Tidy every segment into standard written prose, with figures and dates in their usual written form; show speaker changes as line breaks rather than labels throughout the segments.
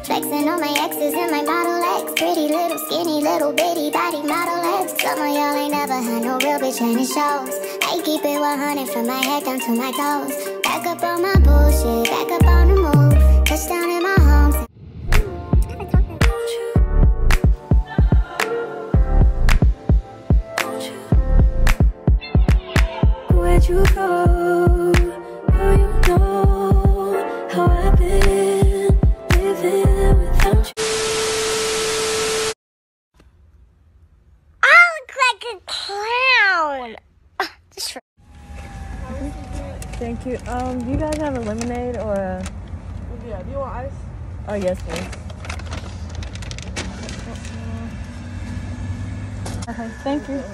Flexing on my exes and my model X. Pretty little skinny little bitty body model X. Some of y'all ain't never had no real bitch and it shows. I keep it 100 from my head down to my toes. Back up on my bullshit, back up on the move. Touchdown in my home.
Where'd you go? Oh, you know how I've been living without you.
I look like a clown. Just for
Thank you. Do you guys have a lemonade or a...
Yeah, do you want ice?
Oh, yes, please. Okay, thank you.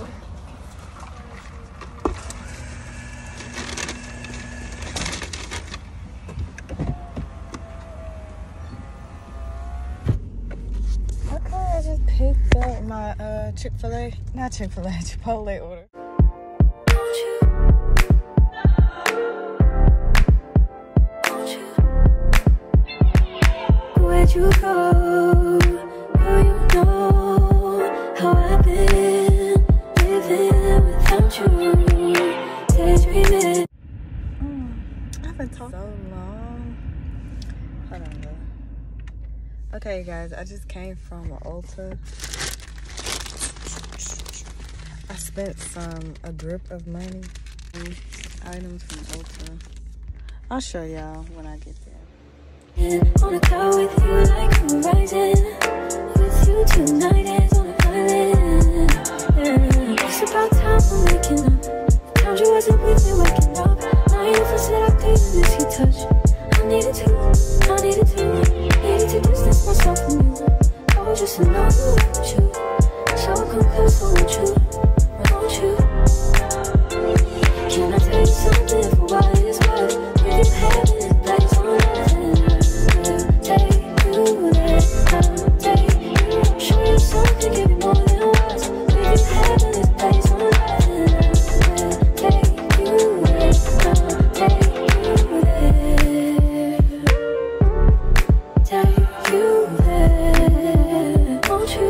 Okay, I just picked up my Chipotle order.
Where'd you go? Oh, you know how I've been living without you. Daydreaming.
I haven't talked so long. Hold on, though. Okay, guys, I just came from Ulta. I spent a grip of money on items from Ulta. I'll show y'all when I get there.
Wanna go with you like horizon. With you tonight is on an island. Yeah. It's about time for waking up. Times you wasn't with me waking up. Now you feel seductive in this heat touch. I needed to distance myself from you. I was just to know you want you. So come close, I want you. Can I tell you something for what it's worth? With you having this place on nothing. Take you there, take you. Show you something, give you more than words. With you having this place on nothing. Take you there, take you there. Take you there, won't you?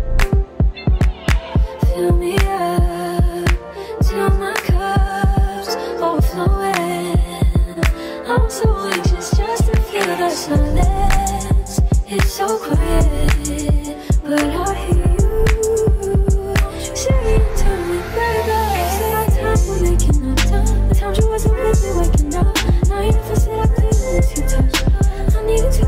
Fill me up till my cup's overflowing. I'm so anxious just to feel the silence. It's so quiet, but I hear you saying to me, baby. Say our time we're making up time. The times you wasn't with me waking up. Now you never said I couldn't miss you touch. I needed to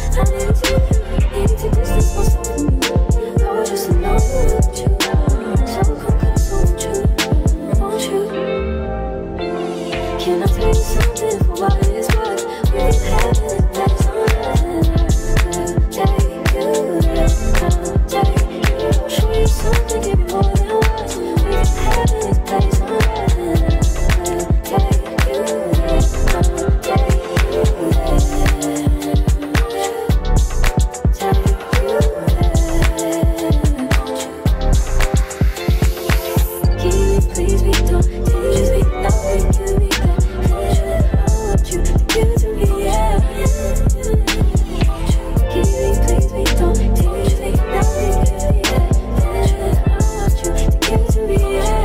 distance myself from you. I was just to know you want you. So come close, won't you? Can I tell you something for what it's worth? We have this place on nothing. Take you there, take you. Show you something, give you more than words. We have this place on nothing. Take you there, take you there. Please be don't just be that way to me. I want you to give it to me, yeah. Please be don't just be that way to me. I want you to give it to me, yeah.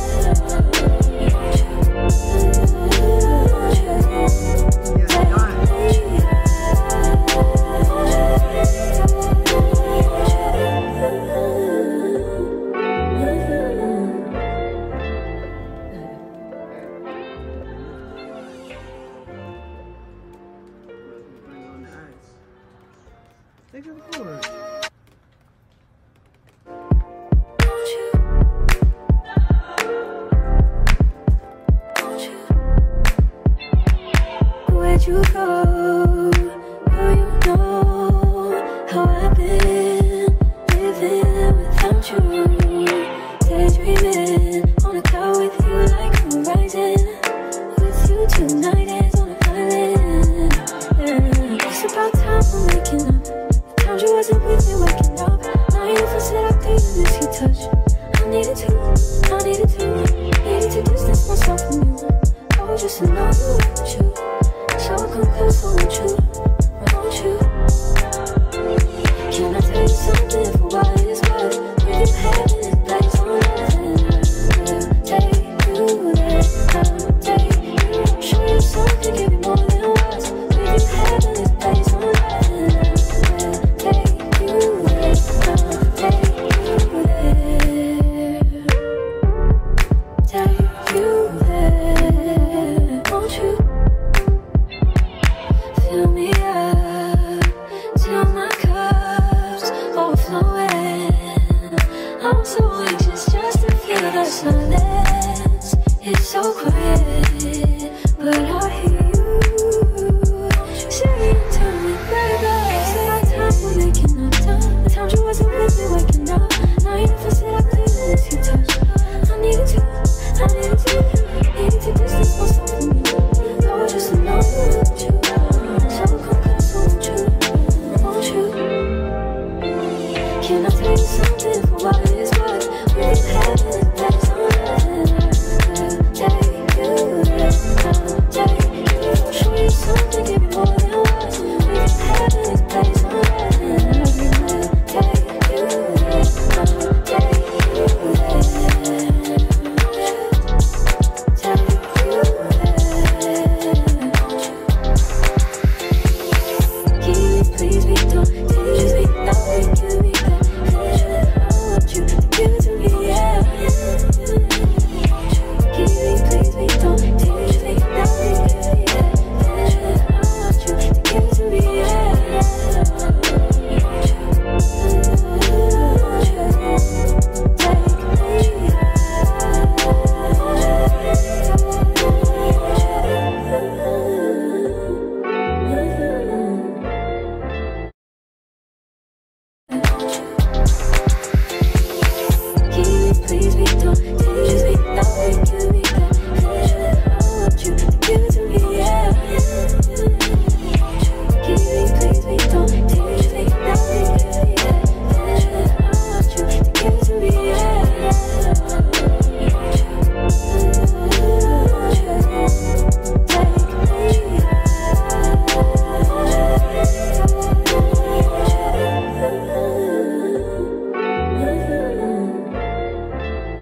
Think of the cord.
Where'd you go? Oh, you know how I've been living without you. Daydreaming, wanna go with you like horizon. With you tonight is on an island. Yeah. It's about time for waking up. Times you wasn't with me waking up. Now you feel seductive in this heat touch. I needed to distance myself from you. I was just to know you want you. So come close, won't you? show you something